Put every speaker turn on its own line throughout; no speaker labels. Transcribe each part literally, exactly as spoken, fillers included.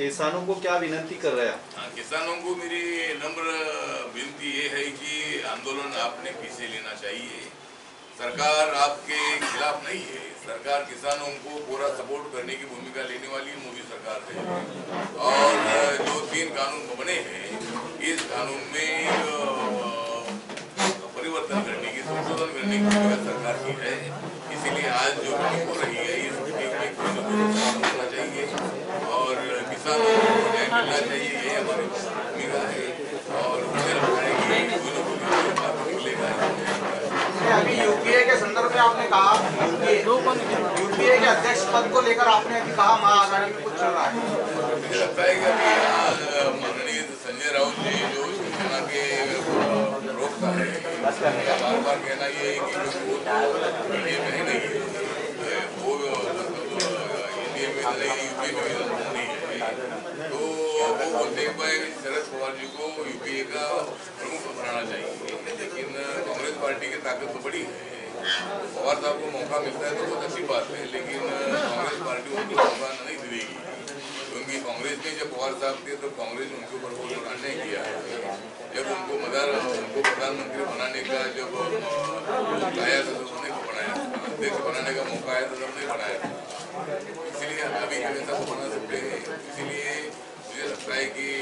किसानों को क्या विनती कर रहे हैं?
हाँ, किसानों को मेरी नम्र विनती ये है कि आंदोलन आपने पीछे लेना चाहिए। सरकार आपके खिलाफ नहीं है, सरकार किसानों को पूरा सपोर्ट करने की भूमिका लेने वाली मोदी सरकार है। और जो तीन कानून बने हैं, इस कानून में परिवर्तन करने की, संशोधन करने की भूमिका सरकार की है। इसीलिए आज जो मीटिंग हो रही है, इस मीटिंग में कोई न कोई होना चाहिए और किसानों को न्याय मिलना चाहिए, ये हमारी भूमिका है। और मुझे लगता है कि कोई न कोई बात निकलेगा।
अभी यूपीए के संदर्भ में आपने कहा, यूपीए के अध्यक्ष पद को लेकर आपने अभी कहा महाआघाड़ी में कुछ चल रहा है।
मुझे लगता है कि अभी आज माननीय संजय राउत जी जो शिवसेना के प्रवक्ता है, बार बार कहना ये है कि वो तो इंडिया में है नहीं है, वो इंडिया में नहीं, यूपी में नहीं है, तो वो बोलते हैं शरद पवार जी को यूपीए का प्रमुख बनाना चाहिए। लेकिन कांग्रेस पार्टी की ताकत तो बड़ी है, पवार साहब को मौका मिलता है तो बहुत अच्छी बात है, लेकिन कांग्रेस पार्टी उनको मौका नहीं देगी। क्योंकि कांग्रेस में जब पवार साहब थे तो कांग्रेस ने उनके ऊपर बहुत अन्याय किया है। जब उनको मदार उनको प्रधानमंत्री बनाने का जब मौका आया था तो उन्होंने को बनाया, अध्यक्ष बनाने का मौका आया था तब नहीं बनाया था। इसीलिए अभी ऐसा तो बना सकते हैं। इसीलिए मुझे लगता है कि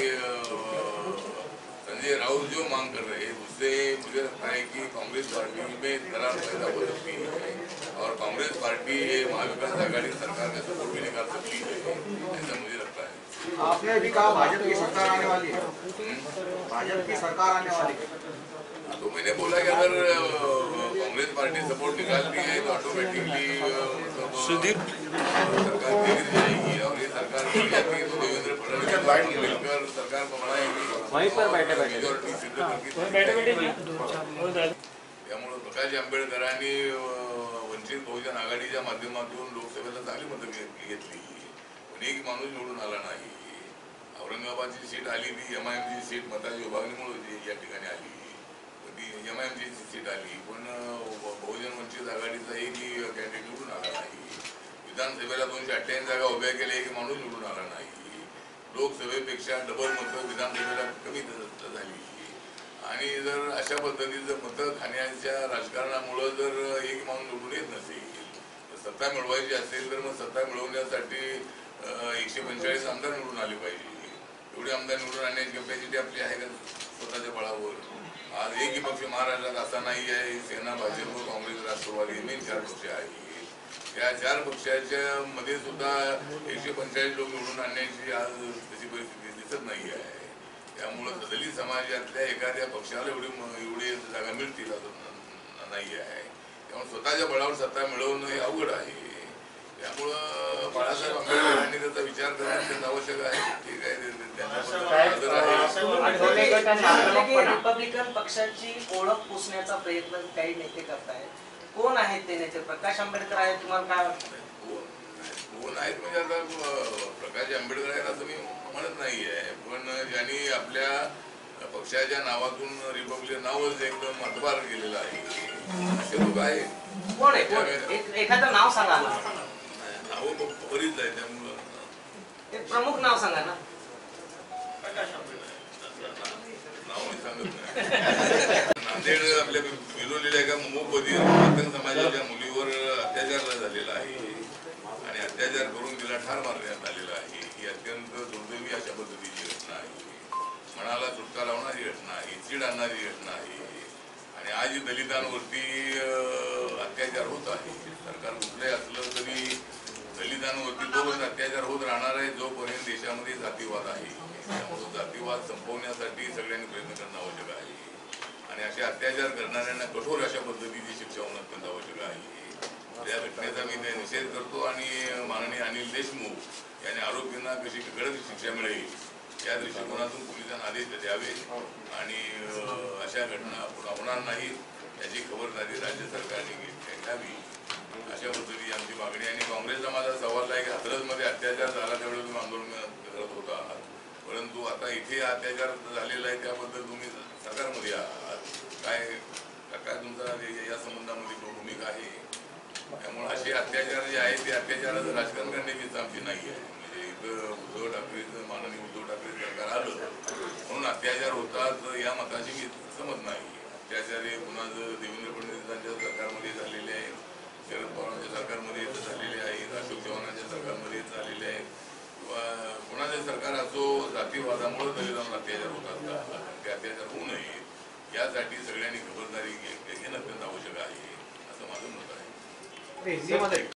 संजय राउत जो मांग कर रहे हैं उससे मुझे लगता है कि कांग्रेस पार्टी में दरार पैदा हो सकती है और कांग्रेस पार्टी महाविकास आघाड़ी सरकार का सपोर्ट भी निकाल सकती है, ऐसा मुझे लगता है।
आपने अभी कहा भाजपा की सरकार आने वाली है, भाजपा की सरकार आने वाली है,
तो मैंने बोला कि अगर कांग्रेस पार्टी सपोर्ट निकालती है तो ऑटोमेटिकली सरकार गिर जाएगी और ये सरकार गिर जाती है तो देवेंद्र फडणवीस मिलकर सरकार को बनाएगी,
वहीं पर बैठे
मेजॉरिटी सिद्ध करके। त्यामुळे प्रकाश आंबेडकरांनी वंचित बहुजन आघाडीच्या माध्यमातून लोकसभेला चांगली मतं घेतली, पण एक माणूस निवडून आला नाही। औरंगाबादची सीट आली ती एमआयएमची सीट मताची विभागणीमुळे या ठिकाणी आली, ती एमआयएमची सीट आली, पण बहुजन वंचित आघाडीचा एकही कॅन्डिडेट निवडून आला नाही। विधानसभेला दोनशे अठ्ठ्याऐंशी जागा उभ्या केल्या, एक माणूस निवडून आला नाही। लोकसभेपेक्षा डबल मतं विधानसभेला कमी झाली आणि जर अशा पद्धतीचं मतं खाण्याच्या राजकारणामुळे जर एक माणूस निवडून येत नसेल, सत्ता मिळवायची असेल तर मग सत्ता मिळवण्यासाठी एकशे पंचेचाळीस आमदार निवडून आले पाहिजे। एवढे आमदार निवडून आणण्याची कॅपॅसिटी आपली आहे का स्वतःच्या बळावर? आज एकही पक्ष महाराष्ट्रात असा नाही आहे, सेना, भाजप, काँग्रेस, राष्ट्रवादी मेन चार पक्ष आहेत। या चार पक्षाच्या मध्ये सुद्धा एकशे पंचेचाळीस लोक निवडून आणण्याची आज तशी परिस्थिती दिसत नाही आहे। त्यामुळे दलित समाजातल्या एखाद्या पक्षाला एवढी एवढी जागा मिळतील नाही आहे, त्यामुळे स्वतःच्या बळावर सत्ता मिळवणं हे अवघड आहे। त्यामुळं बाळासाहेब आंबेडकरांनी त्याचा विचार करणं आवश्यक आहे। ठीक आहे,
रिपब्लिकन पक्षाची ओळख पुसण्याचा प्रयत्न काही नेते करतायत, कोण आहेत ते नेते? प्रकाश आंबेडकर आहेत, तुम्हाला काय वाटतं?
कोण आहेत म्हणजे आता प्रकाश आंबेडकर आहेत असं मी म्हणत नाही आहे, पण ज्यांनी आपल्या पक्षाच्या नावातून रिपब्लिकन नावच एकदम मतबार केलेलं आहे असे लोक आहेत।
कोण आहे? एखादं नाव सांगा ना।
नाव बरीच आहे, त्यामुळं
एक प्रमुख नाव सांगा ना।
नाव मी सांगत नाही। नांदेड आपल्या विलोलेल्या एका मोपदी मातंग समाजाच्या मुलीवर अत्याचार झालेला आहे आणि अत्याचार करून तिला ठार मारण्यात आलेला आहे। ही अत्यंत दुर्दैवी अशा पद्धतीची घटना आहे, मनाला चुटका लावणारी घटना आहे, चीड आणणारी घटना आहे आणि आज दलितांवरती अत्याचार होत आहे। सरकार कुठलंही असलं तरी दलितांवरती तोपर्यंत अत्याचार होत राहणार आहे जोपर्यंत देशामध्ये जातीवाद आहे। त्यामुळे जातीवाद संपवण्यासाठी सगळ्यांनी प्रयत्न करणं आवश्यक आहे आणि असे अत्याचार करणाऱ्यांना कठोर अशा पद्धतीची शिक्षा होणं अत्यंत आवश्यक आहे। या घटनेचा मी निषेध करतो आणि माननीय अनिल देशमुख यांनी आरोपींना कशी कडक शिक्षा मिळेल या दृष्टिकोनातून पोलिसांना आदेश द्यावे आणि अशा घटना पुन्हा होणार नाही याची खबरदारी राज्य सरकारने घ्यावी, अशा पद्धतीची आमची मागणी। आणि काँग्रेसचा माझा सवाल आहे की हाथरसमध्ये अत्याचार झाला त्यावेळेस तुम्ही आंदोलन करत होता, परंतु आता इथे अत्याचार झालेला आहे त्याबद्दल तुम्ही सरकारमध्ये आहात, काय काय तुमचा या संबंधामध्ये भूमिका आहे? त्यामुळे असे अत्याचार जे आहेत ते अत्याचाराचं राजकारण करण्याची आमची नाही आहे। म्हणजे इथं उद्धव ठाकरेचं माननीय उद्धव ठाकरे सरकार आलं म्हणून अत्याचार होतात या मताची मी समज नाही. अत्याचार हे पुन्हा देवेंद्र फडणवीसांच्या सरकारमध्ये झालेले आहेत, शरद पवारांच्या सरकारमध्ये झालेले आहेत, अशोक चव्हाणांच्या सरकारमध्ये झालेले आहेत, किंवा कोणाचे सरकार असो जातीवादामुळे दलितांवर अत्याचार होतात का, ते अत्याचार होऊ नये यासाठी सगळ्यांनी खबरदारी घेणं अत्यंत आवश्यक आहे असं माझं मत आहे.